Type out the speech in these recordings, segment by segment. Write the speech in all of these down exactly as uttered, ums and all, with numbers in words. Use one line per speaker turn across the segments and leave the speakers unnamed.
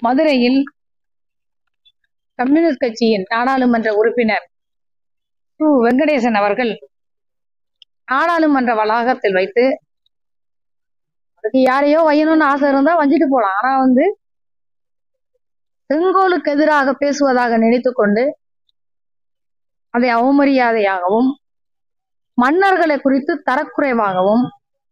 மதுரையில் கம்யூனிஸ்ட் கட்சியின் நாடாளுமன்ற உறுப்பினர் சு வெங்கடேசன் அவர்கள் நாடாளுமன்ற வளாகத்தில் வைத்து, அதுக்கு யாரையோ வையணும்னு ஆசை இருந்தா வஞ்சிட்டு போலாம், ஆனா வந்து செங்கோலுக்கு எதிராக பேசுவதாக நினைத்து கொண்டு அதை அவமரியாதையாகவும் மன்னர்களை குறித்து தரக்குறைவாகவும்,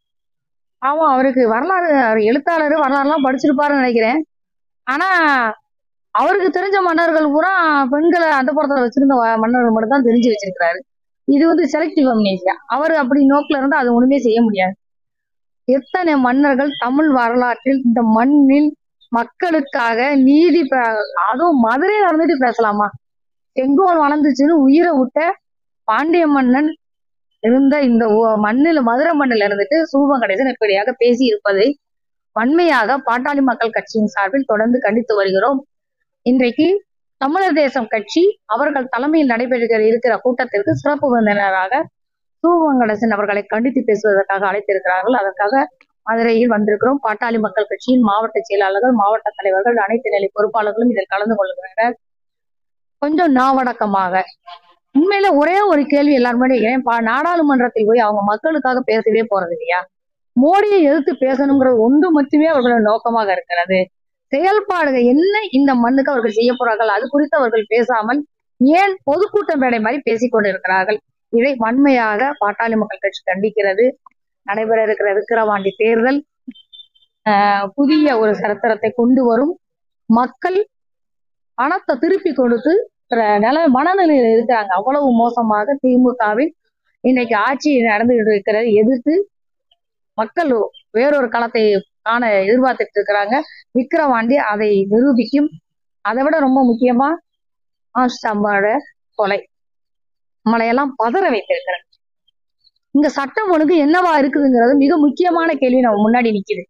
அவன் அவருக்கு வரலாறு, எழுத்தாளர் வரலாறுலாம் படிச்சிருப்பாருன்னு நினைக்கிறேன். ஆனா அவருக்கு தெரிஞ்ச மன்னர்கள் பூரா பெண்களை அந்த புறத்துல வச்சிருந்த மன்னர்கள் மட்டும் தான் தெரிஞ்சு வச்சிருக்கிறாரு. இது வந்து செலக்டிவ் அம்னேசியா. அவர் அப்படி நோக்கில இருந்து அது ஒண்ணுமே செய்ய முடியாது. எத்தனை மன்னர்கள் தமிழ் வரலாற்றில் இந்த மண்ணில் மக்களுக்காக நீதி, அதுவும் மதுரையில இருந்துட்டு பேசலாமா? செங்கோல் வளர்ந்துச்சுன்னு உயிரை விட்ட பாண்டிய மன்னன் இருந்த இந்த மண்ணில், மதுரை மண்ணில் இருந்துட்டு சு வெங்கடேசன் இப்படியாக பேசி இருப்பதை வன்மையாக பாட்டாளி மக்கள் கட்சியின் சார்பில் தொடர்ந்து கண்டித்து வருகிறோம். இன்றைக்கு தமிழர் தேசம் கட்சி அவர்கள் தலைமையில் நடைபெறுகிற இருக்கிற கூட்டத்திற்கு சிறப்பு விருந்தினராக சு வெங்கடேசன் அவர்களை கண்டித்து பேசுவதற்காக அழைத்திருக்கிறார்கள். அதற்காக மதுரையில் வந்திருக்கிறோம். பாட்டாளி மக்கள் கட்சியின் மாவட்ட செயலாளர்கள், மாவட்ட தலைவர்கள், அனைத்து நிலை பொறுப்பாளர்களும் இதில் கலந்து கொள்கிறார்கள். கொஞ்சம் நாவடக்கமாக, உண்மையில ஒரே ஒரு கேள்வி எல்லாருமே, ஏன் நாடாளுமன்றத்தில் போய் அவங்க மக்களுக்காக பேசவே போறது இல்லையா? மோடியை எதிர்த்து பேசணுங்கிறது ஒன்று மட்டுமே அவர்களோட நோக்கமாக இருக்கிறது. செயல்பாடுகள் என்ன இந்த மண்ணுக்கு அவர்கள் செய்ய போறார்கள், அது குறித்து அவர்கள் பேசாமல் ஏன் பொதுக்கூட்ட மேடை மாதிரி பேசிக்கொண்டு இருக்கிறார்கள்? இதை வன்மையாக பாட்டாளி மக்கள் கட்சி கண்டிக்கிறது. நடைபெற இருக்கிற விக்கிரவாண்டி தேர்தல் ஆஹ் புதிய ஒரு சரித்திரத்தை கொண்டு வரும். மக்கள் பணத்தை திருப்பி கொடுத்து நில மனநிலையில் இருக்கிறாங்க. அவ்வளவு மோசமாக திமுகவில் இன்னைக்கு ஆட்சி நடந்துகிட்டு இருக்கிறது எதிர்த்து மக்கள் வேறொரு களத்தை காண எதிர்பார்த்துட்டு இருக்கிறாங்க. விக்கிரவாண்டி அதை நிரூபிக்கும். அதை விட ரொம்ப முக்கியமா ஆஷாம்போட கொலை நம்மளையெல்லாம் பதற வைத்திருக்கிறது. இங்க சட்டம் ஒழுங்கு என்னவா இருக்குதுங்கிறது மிக முக்கியமான கேள்வி நம்ம முன்னாடி நிக்குது.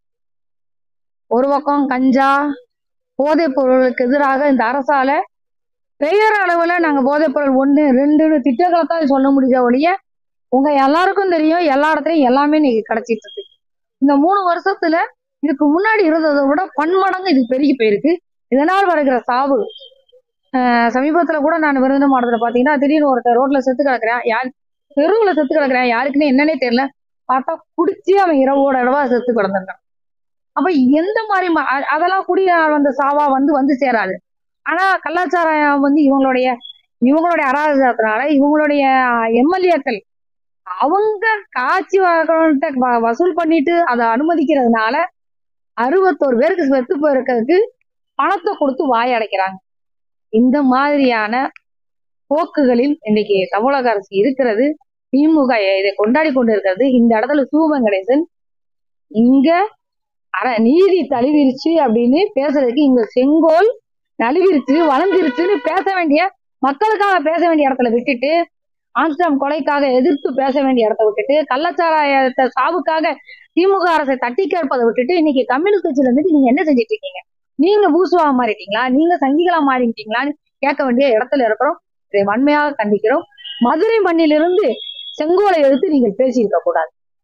ஒரு பக்கம் கஞ்சா, போதைப் பொருளுக்கு எதிராக இந்த அரசால பெயர் அளவுல நாங்க போதைப் பொருள் ஒண்ணு ரெண்டுன்னு திட்டங்களை தான் சொல்ல முடிஞ்ச ஒழிய உங்க எல்லாருக்கும் தெரியும் எல்லா இடத்துலயும் எல்லாமே நீங்க கிடைச்சிட்டு இருக்கு. இந்த மூணு வருஷத்துல இதுக்கு முன்னாடி இருந்ததை விட பன்மடங்கு இது பெருகி போயிருக்கு. இதனால் வருகிற சாவு, ஆஹ் சமீபத்துல கூட நான் விருதுன மாவட்டத்துல பாத்தீங்கன்னா திடீர்னு ஒருத்தர் ரோட்ல செத்து கிடக்குறேன், யார் தெருவுல செத்து கிடக்குறேன், யாருக்குன்னு என்னன்னே தெரியல. பார்த்தா குடிச்சு அவன் இரவோட இடவா செத்து கிடந்திருக்கான். அப்ப எந்த மாதிரி அதெல்லாம் குடி அந்த சாவா வந்து வந்து சேராது. ஆனா கலாச்சாரம் வந்து இவங்களுடைய இவங்களுடைய அராஜகத்தினால இவங்களுடைய எம்எல்ஏக்கள் அவங்க காட்சி வசூல் பண்ணிட்டு அதை அனுமதிக்கிறதுனால அறுபத்தோரு பேருக்கு செத்து போயிருக்கிறதுக்கு பணத்தை கொடுத்து வாய் அடைக்கிறாங்க. இந்த மாதிரியான போக்குகளில் இன்னைக்கு தமிழக அரசு இருக்கிறது. திமுக இதை கொண்டாடி கொண்டு இருக்கிறது. இந்த இடத்துல சு வெங்கடேசன் இங்க அற நீதி தழுவிருச்சு அப்படின்னு பேசுறதுக்கு, இங்க செங்கோல் நழுவிருச்சு வளர்ந்துருச்சுன்னு பேச வேண்டிய, மக்களுக்காக பேச வேண்டிய இடத்துல விட்டுட்டு, ஆம்ஸ்டாம் கொலைக்காக எதிர்த்து பேச வேண்டிய இடத்த விட்டுட்டு, கள்ளச்சாராயத்தை சாவுக்காக திமுக அரசை தட்டி கேட்பதை விட்டுட்டு இன்னைக்கு கம்யூனிஸ்ட் கட்சியில இருந்துட்டு நீங்க என்ன செஞ்சுட்டு இருக்கீங்க? நீங்க பூசுவா மாறிட்டீங்களா, நீங்க சங்கிகளா மாறிட்டீங்களான்னு கேட்க வேண்டிய இடத்துல இருக்கிறோம். இதை வன்மையாக கண்டிக்கிறோம். மதுரை மண்ணிலிருந்து செங்கோலை எடுத்து நீங்கள் பேசியிருக்க கூடாது.